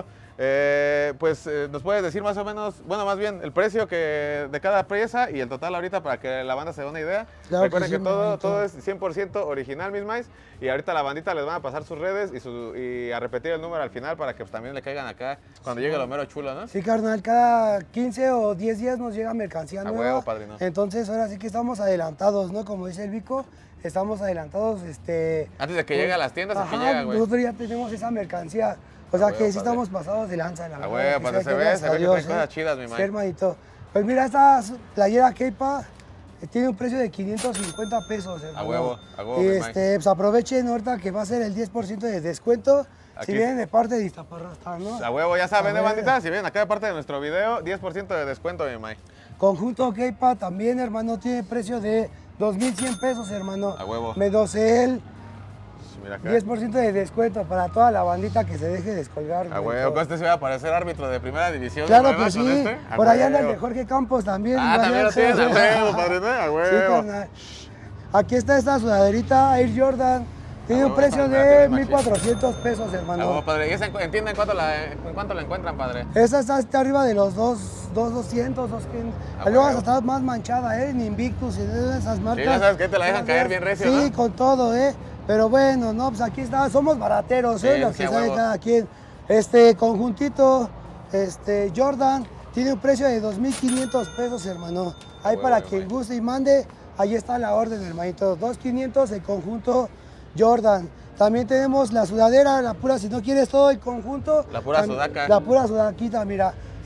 Speaker 1: Nos puedes decir más o menos, bueno, más bien el precio de cada pieza y el total ahorita para que la banda se dé una idea.
Speaker 2: Claro que
Speaker 1: Recuerden
Speaker 2: sí,
Speaker 1: que todo,
Speaker 2: manito.
Speaker 1: todo es 100% original, mis Mais. Y ahorita la bandita les van a pasar sus redes y a repetir el número al final para que pues, también le caigan acá cuando llegue lo mero chulo, ¿no?
Speaker 5: Sí, carnal, cada 15 o 10 días nos llega mercancía
Speaker 1: A
Speaker 5: nueva.
Speaker 1: huevo, padrino.
Speaker 5: Entonces, ahora sí que estamos adelantados, ¿no? Como dice el Vico, estamos adelantados,
Speaker 1: Antes de que llegue a las tiendas, aquí
Speaker 5: Ajá,
Speaker 1: llega, güey.
Speaker 5: nosotros ya tenemos esa mercancía. O sea
Speaker 1: huevo,
Speaker 5: que sí
Speaker 1: padre.
Speaker 5: estamos pasados de lanza, la
Speaker 1: A
Speaker 5: verdad,
Speaker 1: huevo,
Speaker 5: que
Speaker 1: padre,
Speaker 5: sí,
Speaker 1: se ve
Speaker 5: gracias
Speaker 1: que
Speaker 5: a
Speaker 1: trae
Speaker 5: Dios,
Speaker 1: cosas chidas, mi
Speaker 5: Sí,
Speaker 1: man.
Speaker 5: hermanito. Pues mira, esta playera Keipa tiene un precio de 550 pesos, hermano.
Speaker 1: huevo,
Speaker 5: Y
Speaker 1: mi man.
Speaker 5: pues aprovechen ahorita que va a ser el 10% de descuento
Speaker 1: Aquí.
Speaker 5: si vienen de parte de Iztaparrasta, ¿no?
Speaker 1: A huevo, ya saben,
Speaker 5: A huevo.
Speaker 1: bandita, si ven acá de parte de nuestro video, 10% de descuento, mi Mai.
Speaker 5: Conjunto Keipa también, hermano, tiene precio de 2,100 pesos, hermano.
Speaker 1: A huevo.
Speaker 5: Medocel,
Speaker 1: Mira acá.
Speaker 5: 10% de descuento para toda la bandita que se deje descolgar.
Speaker 1: A
Speaker 5: hermanito.
Speaker 1: huevo, con este se va a parecer árbitro de primera división.
Speaker 5: Claro
Speaker 1: ¿no?
Speaker 5: que
Speaker 1: Con
Speaker 5: sí.
Speaker 1: este. A
Speaker 5: Por allá anda el
Speaker 1: huevo.
Speaker 5: de Jorge Campos también.
Speaker 1: Ah, también lo tienes, a huevo, padre, ¿no? A
Speaker 5: Sí,
Speaker 1: huevo.
Speaker 5: carnal. Aquí está esta sudaderita Air Jordan. Tiene un
Speaker 1: huevo,
Speaker 5: precio
Speaker 1: esa la
Speaker 5: de
Speaker 1: tiene machín.
Speaker 5: 1,400 pesos,
Speaker 1: A
Speaker 5: hermano.
Speaker 1: huevo, padre. ¿Y esa entienden en cuánto la encuentran, padre?
Speaker 5: Esa está hasta arriba de los 2,200, 2,500.
Speaker 1: Ah,
Speaker 5: Luego
Speaker 1: huevo.
Speaker 5: está más manchada, en Invictus y de esas marcas.
Speaker 1: ya sabes que te la dejan caer bien recio,
Speaker 5: Sí,
Speaker 1: ¿no?
Speaker 5: con todo, Pero bueno, no, pues aquí está, somos barateros,
Speaker 1: Sí,
Speaker 5: Lo
Speaker 1: sí,
Speaker 5: que
Speaker 1: a
Speaker 5: sabe
Speaker 1: huevo.
Speaker 5: cada quien. Conjuntito, Jordan, tiene un precio de 2,500 pesos, hermano. Ahí
Speaker 1: huevo,
Speaker 5: para
Speaker 1: mi
Speaker 5: quien
Speaker 1: man.
Speaker 5: guste y mande, ahí está la orden, hermanito. 2,500 el conjunto Jordan. También tenemos la sudadera, la pura, si no quieres todo el conjunto.
Speaker 1: La pura
Speaker 5: tam-
Speaker 1: sudaca.
Speaker 5: La pura sudaquita, mira.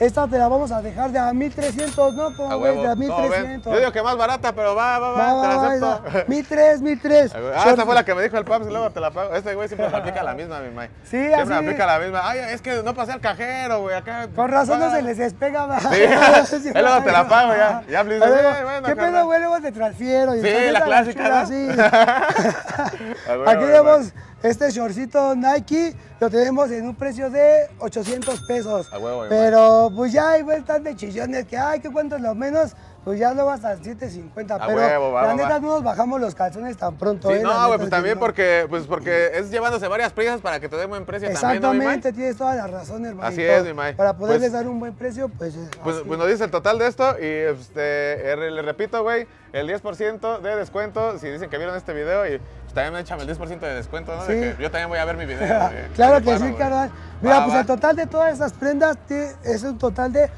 Speaker 5: Esta te la vamos a dejar de a 1,300, ¿no?
Speaker 1: A
Speaker 5: Como ves,
Speaker 1: huevo.
Speaker 5: de a
Speaker 1: ¿Cómo ven?
Speaker 5: 1,300.
Speaker 1: Yo digo que más barata, pero va, te la acepto.
Speaker 5: 1,300.
Speaker 1: Esta fue la que me dijo el Paps y luego te la pago. Este güey siempre me aplica la misma, mi May.
Speaker 5: Sí,
Speaker 1: Siempre
Speaker 5: así.
Speaker 1: me aplica la misma. Ay, es que no pasé al cajero, güey, acá.
Speaker 5: Con razón no
Speaker 1: paga.
Speaker 5: se les despega más.
Speaker 1: Sí, él luego te la pago ya. Ya, please. Bueno,
Speaker 5: ¿Qué pedo, güey? Luego te transfiero. Y
Speaker 1: Sí,
Speaker 5: después
Speaker 1: la
Speaker 5: te
Speaker 1: clásica,
Speaker 5: chula,
Speaker 1: ¿no?
Speaker 5: sí.
Speaker 1: A huevo,
Speaker 5: Aquí
Speaker 1: mi
Speaker 5: vemos
Speaker 1: May.
Speaker 5: este shortcito Nike, lo tenemos en un precio de 800 pesos.
Speaker 1: A huevo, mi
Speaker 5: Pero pues ya hay vueltas de chillones que, ay, ¿qué cuánto es lo menos? Pues ya luego hasta 750.
Speaker 1: A
Speaker 5: Pero
Speaker 1: huevo, va,
Speaker 5: la
Speaker 1: va,
Speaker 5: neta
Speaker 1: va.
Speaker 5: no nos bajamos los calzones tan pronto.
Speaker 1: Sí,
Speaker 5: La
Speaker 1: no,
Speaker 5: neta
Speaker 1: güey,
Speaker 5: es
Speaker 1: pues
Speaker 5: que
Speaker 1: también
Speaker 5: no.
Speaker 1: porque es llevándose varias prisas para que te den buen precio también, ¿no, mi May?
Speaker 5: Exactamente, tienes toda la razón, hermanito.
Speaker 1: Así es, mi May.
Speaker 5: Para poderles
Speaker 1: Pues-
Speaker 5: dar un buen precio, pues...
Speaker 1: Pues,
Speaker 5: así.
Speaker 1: pues nos dice el total de esto y le repito, güey, el 10% de descuento si dicen que vieron este video y pues, también échame el 10% de descuento, ¿no?
Speaker 5: Sí.
Speaker 1: De que yo también voy a ver mi video. güey.
Speaker 5: Claro
Speaker 1: Me
Speaker 5: que
Speaker 1: paro,
Speaker 5: sí,
Speaker 1: güey.
Speaker 5: carnal. Mira,
Speaker 1: Va,
Speaker 5: pues
Speaker 1: va.
Speaker 5: el total de todas esas prendas es un total de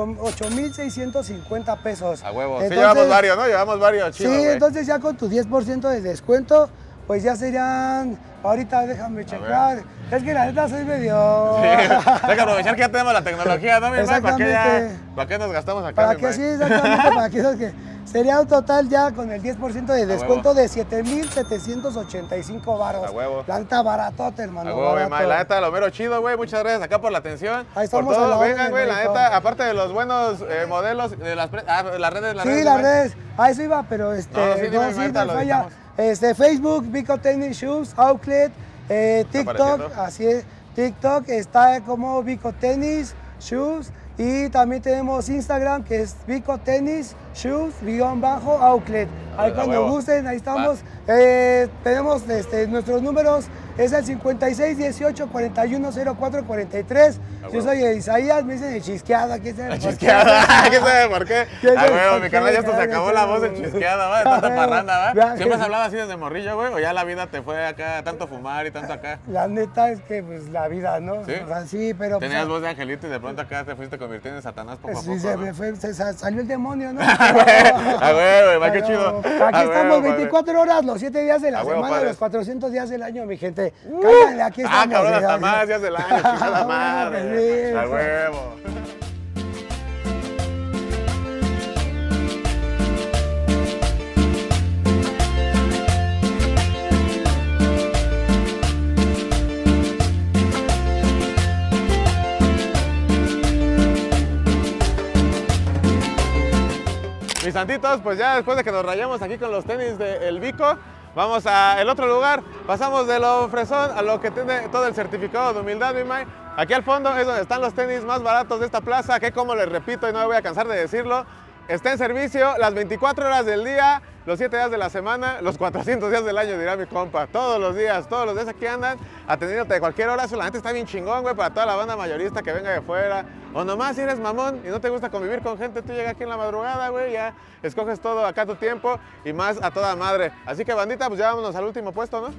Speaker 5: 8,650 pesos.
Speaker 1: A huevo. Sí,
Speaker 5: Entonces,
Speaker 1: llevamos varios, ¿no? Llevamos varios, chido,
Speaker 5: Sí,
Speaker 1: güey.
Speaker 5: entonces ya con tu 10% de descuento, pues ya serían... Ahorita déjame checar. Es que la neta soy medio...
Speaker 1: Sí, hay que aprovechar que ya tenemos la tecnología, ¿no, mi May?
Speaker 5: Exactamente.
Speaker 1: ¿Para qué nos gastamos acá,
Speaker 5: Para
Speaker 1: mi
Speaker 5: que
Speaker 1: May?
Speaker 5: sí, exactamente, para que sería un total ya con el 10% de descuento de 7,785 varos.
Speaker 1: A huevo.
Speaker 5: La neta baratote, hermano.
Speaker 1: A huevo, mi May.
Speaker 5: barato.
Speaker 1: La neta, lo mero chido, güey. Muchas gracias acá por la atención.
Speaker 5: Ahí
Speaker 1: por
Speaker 5: estamos a
Speaker 1: todo.
Speaker 5: la orden,
Speaker 1: Vengan, güey, la
Speaker 5: hermanito.
Speaker 1: neta, aparte de los buenos modelos, de las redes,
Speaker 5: Sí,
Speaker 1: mi
Speaker 5: las
Speaker 1: May.
Speaker 5: redes. A eso iba, pero
Speaker 1: No, sí, dime, ahorita
Speaker 5: no
Speaker 1: lo
Speaker 5: falla.
Speaker 1: editamos.
Speaker 5: Facebook, Vico Tennis Shoes, Outlet, TikTok,
Speaker 1: apareciendo?
Speaker 5: así es. TikTok está como Vico Tennis Shoes. Y también tenemos Instagram, que es Vico Tennis Shoes, _outlet. Ahí
Speaker 1: A
Speaker 5: cuando
Speaker 1: huevo.
Speaker 5: gusten, ahí estamos. Tenemos nuestros números, es el 56 18 41 04 43.
Speaker 1: A
Speaker 5: Yo
Speaker 1: huevo.
Speaker 5: soy Isaías, me dicen el chisqueado, aquí está
Speaker 1: La chisqueada, ¿qué sabe por qué?
Speaker 5: ¿Quién
Speaker 1: A
Speaker 5: sabe
Speaker 1: huevo,
Speaker 5: por
Speaker 1: mi
Speaker 5: qué?
Speaker 1: carnal, ya hasta se acabó la voz de
Speaker 5: Ya,
Speaker 1: chisqueada, ¿va? De tanta
Speaker 5: ya,
Speaker 1: parranda,
Speaker 5: ya,
Speaker 1: ¿va? ¿Siempre has
Speaker 5: ya.
Speaker 1: hablado así desde morrillo, güey? ¿O ya la vida te fue acá, tanto fumar y tanto acá?
Speaker 5: La neta es que, pues, la vida, ¿no?
Speaker 1: ¿Sí?
Speaker 5: O sea, sí, pero... pues,
Speaker 1: Tenías voz de angelito y de pronto acá te fuiste convirtiendo en Satanás poco a
Speaker 5: sí,
Speaker 1: poco,
Speaker 5: se
Speaker 1: ¿no?
Speaker 5: me fue, salió el demonio, ¿no?
Speaker 1: A huevo, güey, qué
Speaker 5: Pero
Speaker 1: chido.
Speaker 5: Aquí
Speaker 1: A
Speaker 5: estamos
Speaker 1: huevo, padre.
Speaker 5: 24 horas, los 7 días de la
Speaker 1: A huevo,
Speaker 5: semana,
Speaker 1: padre.
Speaker 5: los 400 días del año, mi gente. Cáiganle, aquí estamos.
Speaker 1: Ah, cabrón, hasta
Speaker 5: ya.
Speaker 1: más días del año, chingada
Speaker 5: Ah,
Speaker 1: madre.
Speaker 5: sí,
Speaker 1: A
Speaker 5: sí.
Speaker 1: huevo. Mis santitos, pues ya después de que nos rayamos aquí con los tenis del Vico, vamos a el otro lugar. Pasamos de lo fresón a lo que tiene todo el certificado de humildad, mi May. Aquí al fondo es donde están los tenis más baratos de esta plaza, que como les repito y no me voy a cansar de decirlo, está en servicio las 24 horas del día, los 7 días de la semana, los 400 días del año, dirá mi compa. Todos los días aquí andan atendiéndote de cualquier hora. Eso la gente está bien chingón, güey, para toda la banda mayorista que venga de fuera. O nomás si eres mamón y no te gusta convivir con gente, tú llegas aquí en la madrugada, güey, ya escoges todo acá tu tiempo y más a toda madre. Así que, bandita, pues ya vámonos al último puesto, ¿no?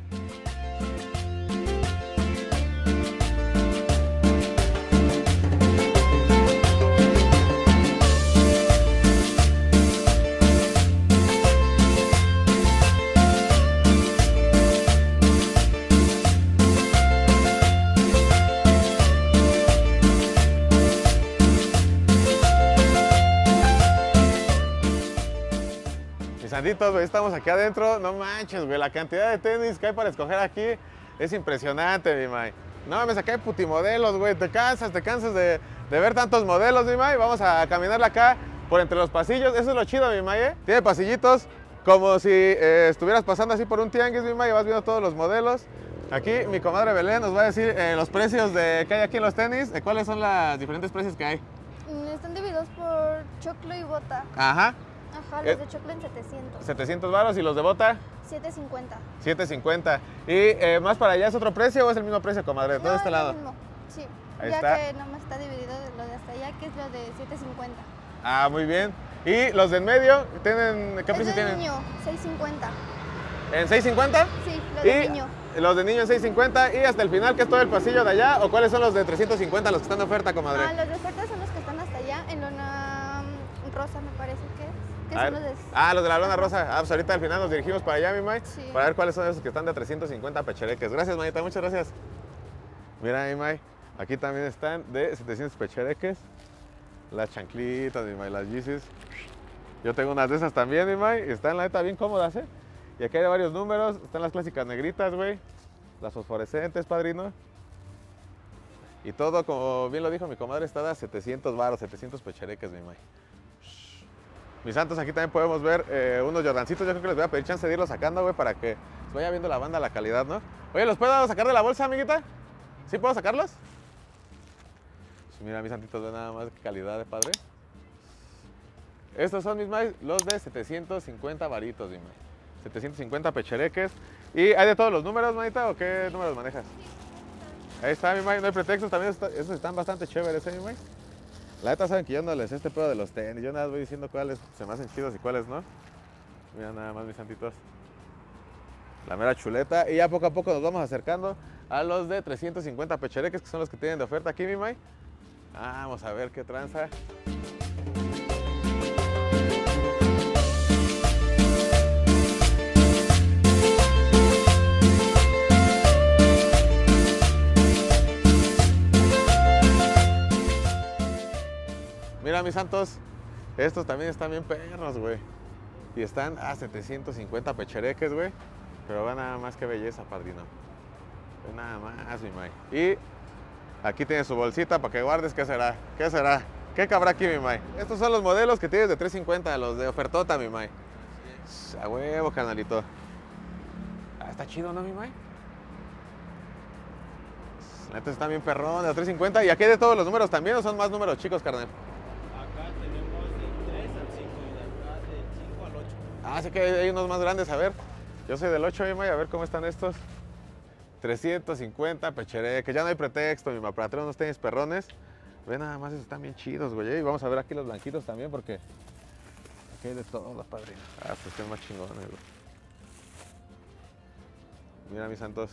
Speaker 1: Mis santitos, güey, estamos aquí adentro. No manches, güey, la cantidad de tenis que hay para escoger aquí es impresionante, mi May. No mames, acá hay putimodelos, güey. Te cansas de ver tantos modelos, mi May. Vamos a caminarla acá por entre los pasillos. Eso es lo chido, mi May, ¿eh? Tiene pasillitos como si estuvieras pasando así por un tianguis, mi May, y vas viendo todos los modelos. Aquí mi comadre Belén nos va a decir los precios que hay aquí en los tenis. ¿Cuáles son los diferentes precios que hay?
Speaker 6: Están divididos por choclo y bota.
Speaker 1: Ajá,
Speaker 6: Ajá, los de choclo en 700.
Speaker 1: 700 varos y los de bota.
Speaker 6: 750.
Speaker 1: 750. ¿Y más para allá es otro precio o es el mismo precio, comadre? De todo
Speaker 6: No,
Speaker 1: este
Speaker 6: es lo
Speaker 1: lado.
Speaker 6: mismo. Sí.
Speaker 1: Ahí
Speaker 6: ya
Speaker 1: está.
Speaker 6: que nomás está dividido de lo de hasta allá, que es lo de 750.
Speaker 1: Ah, muy bien. ¿Y los de en medio tienen qué precio
Speaker 6: Es de
Speaker 1: tienen?
Speaker 6: niño, 650.
Speaker 1: ¿En 650?
Speaker 6: Sí, lo de
Speaker 1: Y
Speaker 6: niño.
Speaker 1: los de niño en 650 y hasta el final, que es todo el pasillo de allá, o cuáles son los de 350 los que están de oferta, comadre?
Speaker 6: Ah, los de oferta son los que están hasta allá, en lona rosa me parece que es. Que
Speaker 1: A
Speaker 6: son
Speaker 1: ver.
Speaker 6: los de...
Speaker 1: Los de la lona rosa. Ah, pues ahorita al final nos dirigimos para allá, mi May,
Speaker 6: Sí.
Speaker 1: para ver cuáles son esos que están de 350 pechereques. Gracias, manita, muchas gracias. Mira, mi May, Aquí también están de 700 pechereques. Las chanclitas, mi May, las Yeezys. Yo tengo unas de esas también, mi May. Y están, la neta, bien cómodas, ¿eh? Y aquí hay varios números. Están las clásicas negritas, güey. Las fosforescentes, padrino. Y todo, como bien lo dijo mi comadre, está a 700 varos, 700 pechereques, mi May. Mis santos, aquí también podemos ver unos Jordancitos. Yo creo que les voy a pedir chance de irlos sacando, güey, para que se vaya viendo la banda, la calidad, ¿no? Oye, ¿los puedo sacar de la bolsa, amiguita? ¿Sí puedo sacarlos? Pues mira, mis santitos, ve nada más qué calidad de padre. Estos son, mis May, los de 750 varitos, mi May. 750 pechereques. ¿Y hay de todos los números, manita, o qué números manejas? Ahí está, mi May, no hay pretextos, también estos están bastante chéveres, mi May. La neta saben que yo no les este pedo de los tenis, yo nada más voy diciendo cuáles se me hacen chidos y cuáles no. Mira nada más, mis santitos. La mera chuleta. Y ya poco a poco nos vamos acercando a los de 350 pechereques, que son los que tienen de oferta aquí, mi May. Vamos a ver qué tranza. Mira, mis santos, estos también están bien perros, güey. Y están a 750 pechereques, güey. Pero va nada más que belleza, padrino. Ve nada más, mi May. Y aquí tiene su bolsita para que guardes. ¿Qué será? ¿Qué será? ¿Qué cabrá aquí, mi May? Estos son los modelos que tienes de 350, los de ofertota, mi May. A huevo, carnalito. Está chido, ¿no, mi May? La neta está bien perrón, de los 350. ¿Y aquí hay de todos los números también o son más números chicos, carnal?
Speaker 7: Acá tenemos del 3 al 5 y de acá del 5 al 8.
Speaker 1: Ah, sí que hay unos más grandes, a ver. Yo soy del 8, mi May, a ver cómo están estos. 350 pechereques, ya no hay pretexto, mi May, para traer unos tenis perrones. Ve nada más, esos están bien chidos, güey. Y vamos a ver aquí los blanquitos también, porque aquí hay de todo, padrino. Ah, pues están más chingones, güey. Mira, mis santos.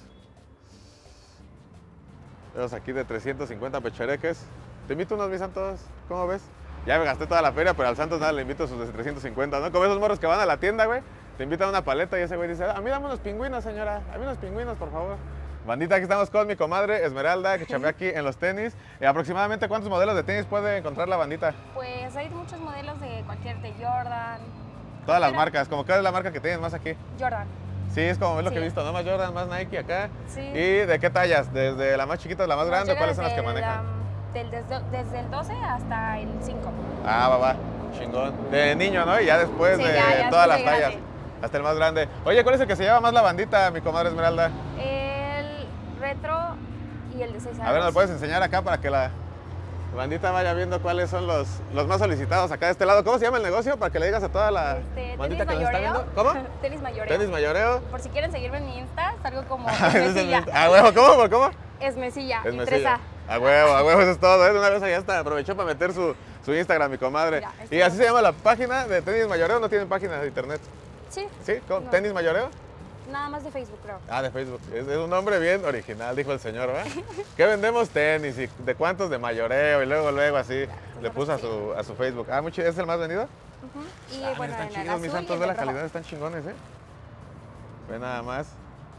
Speaker 1: Vemos aquí de 350 pechereques. Te invito unos, mis santos, ¿cómo ves? Ya me gasté toda la feria, pero al Santos nada le invito sus de 350, ¿no? Como esos morros que van a la tienda, güey. Te invitan a una paleta y ese güey dice, a mí dame unos pingüinos, señora. A mí unos pingüinos, por favor. Bandita, aquí estamos con mi comadre Esmeralda, que chapea aquí en los tenis. ¿Aproximadamente cuántos modelos de tenis puede encontrar la bandita?
Speaker 8: Pues hay muchos modelos de cualquier, de Jordan.
Speaker 1: Todas las marcas, como cuál es la marca que tienes más aquí.
Speaker 8: Jordan.
Speaker 1: Sí, es como es lo
Speaker 8: Sí.
Speaker 1: que he visto, ¿no? Más Jordan, más Nike acá.
Speaker 8: Sí.
Speaker 1: ¿Y de qué tallas? ¿Desde la más chiquita a la más grande? ¿Cuáles son las que manejan?
Speaker 8: Desde el 12 hasta el 5.
Speaker 1: Ah, va, chingón. De niño, ¿no? Y ya después
Speaker 8: Sí,
Speaker 1: de
Speaker 8: ya
Speaker 1: todas
Speaker 8: después
Speaker 1: las
Speaker 8: de
Speaker 1: tallas.
Speaker 8: grande.
Speaker 1: Hasta el más grande. Oye, ¿cuál es el que se lleva más la bandita, mi comadre Esmeralda?
Speaker 8: El retro y el de 6 años.
Speaker 1: A ver, ¿nos puedes enseñar acá para que la bandita vaya viendo cuáles son los más solicitados acá de este lado? ¿Cómo se llama el negocio? Para que le digas a toda la bandita que nos está viendo. ¿Cómo?
Speaker 8: Tenis mayoreo.
Speaker 1: Tenis mayoreo.
Speaker 8: Por si quieren seguirme en mi Insta, salgo como
Speaker 1: Ese es el
Speaker 8: Esmecilla.
Speaker 1: Insta. Ah, huevo, ¿cómo? ¿Cómo?
Speaker 8: Esmecilla.
Speaker 1: Es
Speaker 8: Y
Speaker 1: Mesilla.
Speaker 8: 3A.
Speaker 1: A huevo, eso es todo. De una vez ahí hasta aprovechó para meter su Instagram, mi comadre.
Speaker 8: Ya,
Speaker 1: Y así se llama la página de Tenis Mayoreo, no tienen página de internet.
Speaker 8: Sí.
Speaker 1: ¿Sí? ¿Cómo?
Speaker 8: No.
Speaker 1: ¿Tenis Mayoreo?
Speaker 8: Nada más de Facebook, creo.
Speaker 1: Ah, de Facebook. Es un nombre bien original, dijo el señor, ¿verdad? ¿Qué vendemos tenis? ¿Y de cuántos de mayoreo? Y luego así le puso a su Facebook. Ah, mucho, ¿es el más vendido?
Speaker 8: Y
Speaker 1: Ah,
Speaker 8: bueno,
Speaker 1: están
Speaker 8: en el
Speaker 1: chidos, mis
Speaker 8: azul y
Speaker 1: santos,
Speaker 8: en
Speaker 1: ve
Speaker 8: el
Speaker 1: la
Speaker 8: rojo.
Speaker 1: calidad, están chingones, ¿eh? Ve nada más.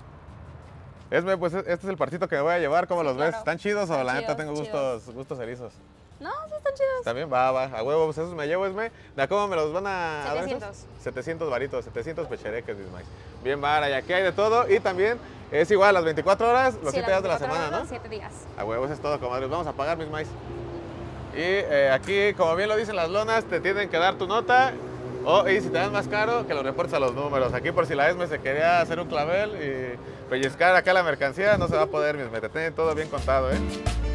Speaker 1: Esme, pues este es el parcito que me voy a llevar, ¿cómo
Speaker 8: Sí,
Speaker 1: los ves?
Speaker 8: claro.
Speaker 1: ¿Están chidos o
Speaker 8: Están
Speaker 1: la neta
Speaker 8: chidos,
Speaker 1: tengo gustos erizos?
Speaker 8: No, sí están chidos.
Speaker 1: También va, a huevo, pues esos me llevo, Esme. ¿De cómo me los van a dar esos?
Speaker 8: 700.
Speaker 1: 700 varitos, 700 pechereques, Ismael. Bien vara, y aquí hay de todo. Y también es igual, las 24 horas, los 7 días de la semana, ¿no?
Speaker 8: 7 días.
Speaker 1: A huevo, eso es todo, comadres. Vamos a pagar, mis maíz. Y aquí, como bien lo dicen las lonas, te tienen que dar tu nota. Y si te dan más caro, que lo reportes a los números. Aquí por si la Esme se quería hacer un clavel y pellizcar acá la mercancía, no se va a poder, mis me te tienen todo bien contado, ¿eh?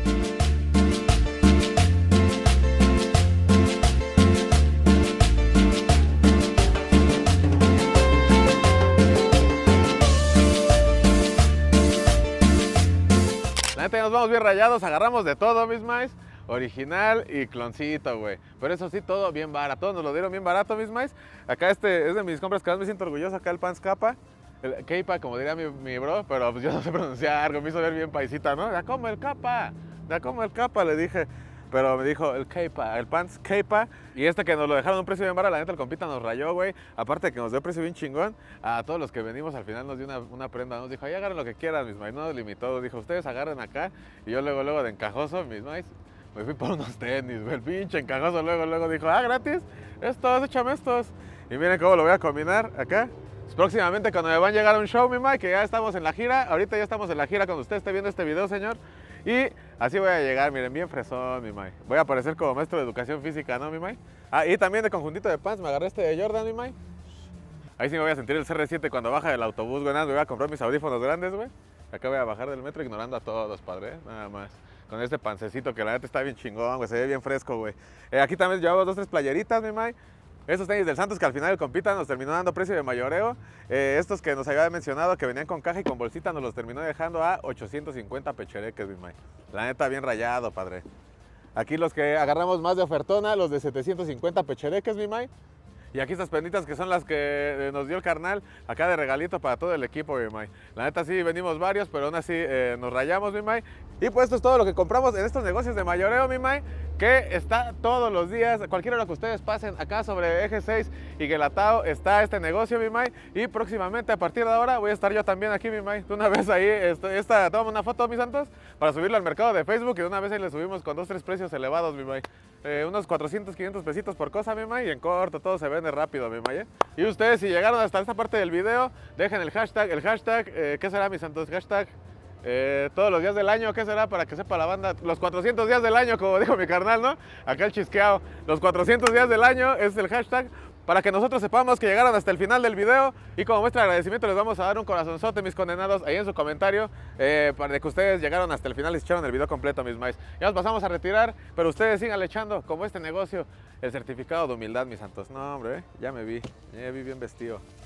Speaker 1: La neta ya nos vamos bien rayados, agarramos de todo, mis maíz. Original y cloncito, güey. Pero eso sí, todo bien barato. Todos nos lo dieron bien barato, mis maíz. Acá este es de mis compras que más me siento orgulloso. Acá el Pants Capa. El Keipa, como diría mi bro, pero pues yo no sé pronunciar. Me hizo ver bien paisita, ¿no? Ya como el capa, le dije. pero me dijo el Keipa, el pants Keipa, y este que nos lo dejaron a un precio bien barato, la neta el compita nos rayó, güey, aparte de que nos dio precio bien chingón, a todos los que venimos al final nos dio una prenda, nos dijo, ahí agarren lo que quieran, mis maíz, no nos limitó, dijo, ustedes agarren acá, y yo luego de encajoso, mis maíz, me fui por unos tenis, güey, el pinche encajoso luego dijo, gratis, estos, échame estos, y miren cómo lo voy a combinar acá. Próximamente cuando me van a llegar a un show, mi Mike, que ya estamos en la gira, ahorita ya estamos en la gira cuando usted esté viendo este video, señor. Y así voy a llegar, miren, bien fresón, mi Mike. Voy a aparecer como maestro de educación física, ¿no, mi Mike? Y también de conjuntito de pants, me agarré este de Jordan, mi Mike. Ahí sí me voy a sentir el CR7 cuando baja del autobús, güey, nada, me voy a comprar mis audífonos grandes, güey. Acá voy a bajar del metro ignorando a todos, padre, nada más. Con este pancecito que la neta está bien chingón, güey, se ve bien fresco, güey. Aquí también llevamos 2, 3 playeritas, mi Mike. Estos tenis del Santos que al final el compita nos terminó dando precio de mayoreo. Estos que nos había mencionado que venían con caja y con bolsita nos los terminó dejando a 850 pechereques, mi Mike. La neta bien rayado, padre. Aquí los que agarramos más de ofertona, los de 750 pechereques, mi Mike. Y aquí estas penditas que son las que nos dio el carnal, acá de regalito para todo el equipo, mi Mike. La neta sí venimos varios, pero aún así nos rayamos, mi Mike. Y pues esto es todo lo que compramos en estos negocios de mayoreo, mi Mike, que está todos los días, cualquier hora que ustedes pasen acá sobre Eje 6 y Guelatao está este negocio, mi Mike. Y próximamente, a partir de ahora, voy a estar yo también aquí, mi Mike. De una vez ahí, tomamos una foto, mis santos, para subirlo al mercado de Facebook y de una vez ahí le subimos con 2, 3 precios elevados, mi Mike. Unos 400, 500 pesitos por cosa, mi Mike, y en corto, todo se vende rápido, mi Mike. Y ustedes, si llegaron hasta esta parte del video, dejen el hashtag, ¿qué será, mis santos? Hashtag, todos los días del año, ¿qué será? Para que sepa la banda, los 400 días del año, como dijo mi carnal, ¿no? Acá el chisqueado, los 400 días del año es el hashtag, para que nosotros sepamos que llegaron hasta el final del video, y como muestra de agradecimiento les vamos a dar un corazonzote, mis condenados, ahí en su comentario, para que ustedes llegaron hasta el final y echaron el video completo, mis maíz. Ya nos pasamos a retirar, pero ustedes sigan echando, como este negocio, el certificado de humildad, mis santos. No, hombre, ya me vi bien vestido.